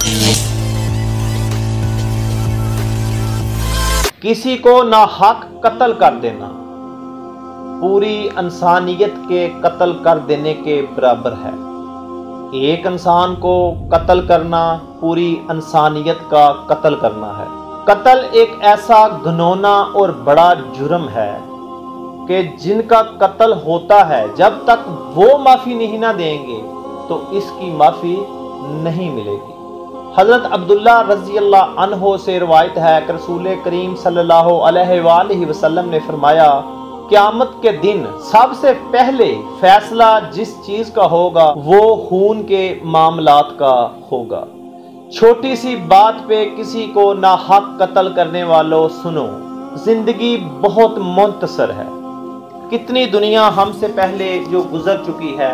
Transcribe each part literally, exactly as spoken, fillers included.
किसी को नाहक कत्ल कर देना पूरी इंसानियत के कत्ल कर देने के बराबर है। एक इंसान को कत्ल करना पूरी इंसानियत का कत्ल करना है। कत्ल एक ऐसा घिनौना और बड़ा जुर्म है कि जिनका कत्ल होता है जब तक वो माफ़ी नहीं ना देंगे तो इसकी माफ़ी नहीं मिलेगी। हज़रत अब्दुल्ला रज़ी अल्लाह अन्हो से रिवायत है कि रसूल करीम सल्लल्लाहु अलैहि वसल्लम ने फरमाया, क़यामत के दिन सबसे पहले फैसला जिस चीज़ का होगा वो खून के मामलात का होगा। छोटी सी बात पे किसी को नाहक कत्ल करने वालों सुनो, जिंदगी बहुत मुख्तसर है। कितनी दुनिया हमसे पहले जो गुजर चुकी है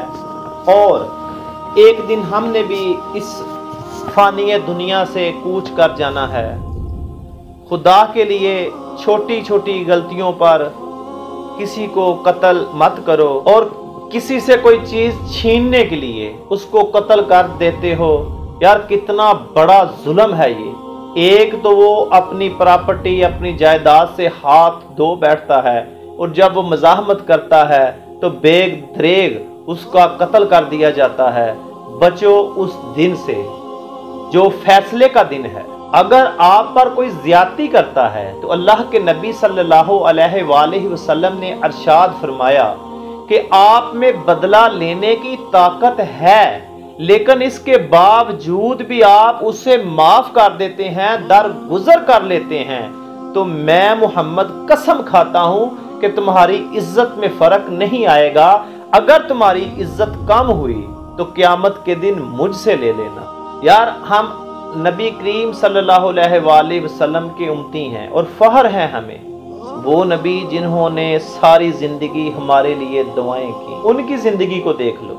और एक दिन हमने भी इस फानी दुनिया से कूच कर जाना है। खुदा के लिए छोटी छोटी गलतियों पर किसी को कत्ल मत करो और किसी से कोई चीज़ छीनने के लिए उसको कत्ल कर देते हो। यार कितना बड़ा जुल्म है ये। एक तो वो अपनी प्रॉपर्टी अपनी जायदाद से हाथ धो बैठता है और जब वो मज़ाहमत करता है तो बेग दरेग उसका कत्ल कर दिया जाता है। बचो उस दिन से जो फैसले का दिन है। अगर आप पर कोई ज्यादती करता है तो अल्लाह के नबी सल्लल्लाहु अलैहि वसल्लम ने अरशाद फरमाया कि आप में बदला लेने की ताकत है, लेकिन इसके बावजूद भी आप उसे माफ कर देते हैं, दरगुजर कर लेते हैं, तो मैं मोहम्मद कसम खाता हूं कि तुम्हारी इज्जत में फर्क नहीं आएगा। अगर तुम्हारी इज्जत कम हुई तो क़यामत के दिन मुझसे ले लेना। यार हम नबी करीम सल्लल्लाहु अलैहि वसल्लम के उम्मती हैं और फख्र है हमें। वो नबी जिन्होंने सारी ज़िंदगी हमारे लिए दुआएं की, उनकी ज़िंदगी को देख लो।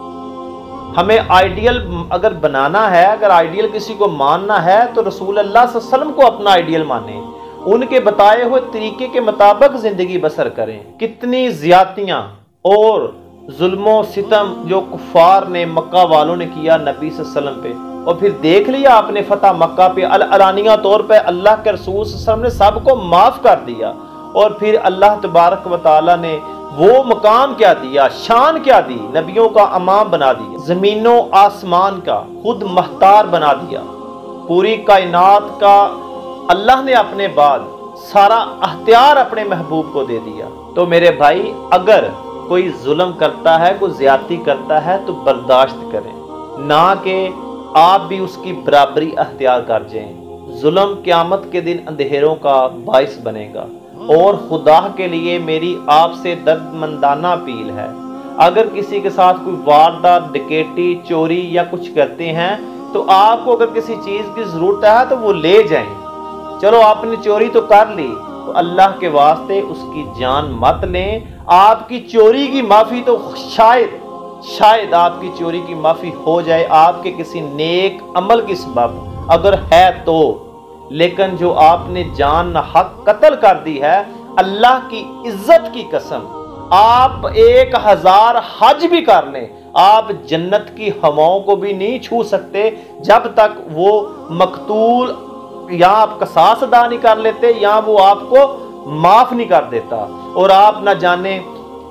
हमें आइडियल अगर बनाना है, अगर आइडियल किसी को मानना है तो रसूल अल्लाह सल्लल्लाहु अलैहि वसल्लम को अपना आइडियल माने, उनके बताए हुए तरीके के मुताबिक ज़िंदगी बसर करें। कितनी ज़्यादतियाँ और जुल्मो सितम जो कुफार ने मक्का वालों ने किया नबी सल्लल्लाहु अलैहि वसल्लम पे, और फिर देख लिया आपने फतह मक्का पे अल अलानिया तौर पे अल्लाह के रसूल सल्लल्लाहु अलैहि वसल्लम ने सबको माफ़ कर दिया। और फिर अल्लाह तबारक व तआला ने वो मकाम क्या दिया, शान क्या दी, नबियों का इमाम बना दिया, ज़मीनों आसमान का खुद महतार बना दिया। पूरी कायनात का अल्लाह ने अपने बाद सारा अख्तियार अपने महबूब को दे दिया। तो मेरे भाई अगर कोई जुल्म करता है, कोई ज्यादती करता है तो बर्दाश्त करें, ना कि आप भी उसकी बराबरी अख्तियार कर जाएं। जुल्म क़यामत के दिन अंधेरों का बाइस बनेगा। और खुदा के लिए मेरी आपसे दर्दमंदाना अपील है, अगर किसी के साथ कोई वारदात, डकैती, चोरी या कुछ करते हैं तो आपको अगर किसी चीज़ की ज़रूरत है तो वो ले जाएं। चलो आपने चोरी तो कर ली तो अल्लाह के वास्ते उसकी जान मत लें। आपकी चोरी की माफ़ी तो शायद शायद आपकी चोरी की माफ़ी हो जाए आपके किसी नेक अमल की सबब, अगर है तो। लेकिन जो आपने जान न हक कत्ल कर दी है, अल्लाह की इज्जत की कसम, आप एक हजार हज भी कर लें, आप जन्नत की हवाओं को भी नहीं छू सकते जब तक वो मकतूल या आप कसास अदा नहीं कर लेते या वो आपको माफ नहीं कर देता। और आप ना जाने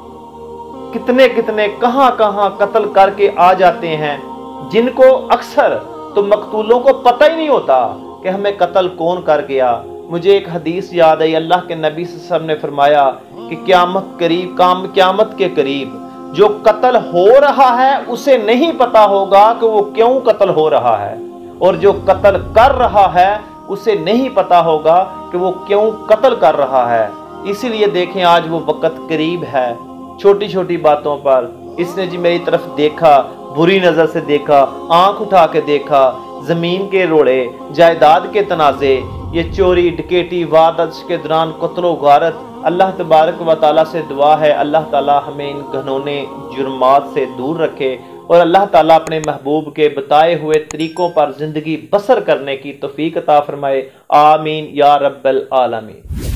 कितने कितने कहां कहां कत्ल करके आ जाते हैं, जिनको अक्सर तो मकतूलों को पता ही नहीं होता कि हमें कत्ल कौन कर गया। मुझे एक हदीस याद आई, अल्लाह के नबी सल्लल्लाहु अलैहि वसल्लम ने फरमाया कि क़यामत करीब काम क़यामत के करीब जो कत्ल हो रहा है उसे नहीं पता होगा कि वो क्यों कत्ल हो रहा है, और जो कत्ल कर रहा है उसे नहीं पता होगा कि वो क्यों कत्ल कर रहा है। इसीलिए देखें आज वो वक़्त करीब है। छोटी छोटी बातों पर इसने जी मेरी तरफ देखा, बुरी नज़र से देखा, आंख उठा के देखा, ज़मीन के रोड़े, जायदाद के तनाज़े, ये चोरी, डकैती, वारदात के दौरान कत्लो गारत, अल्लाह तबारक व तआला से दुआ है अल्लाह ताला हमें इन घिनौने जुर्मात से दूर रखे और अल्लाह ताला अपने महबूब के बताए हुए तरीक़ों पर ज़िंदगी बसर करने की तौफीक अता फरमाए। आमीन या रब्बल आलमीन।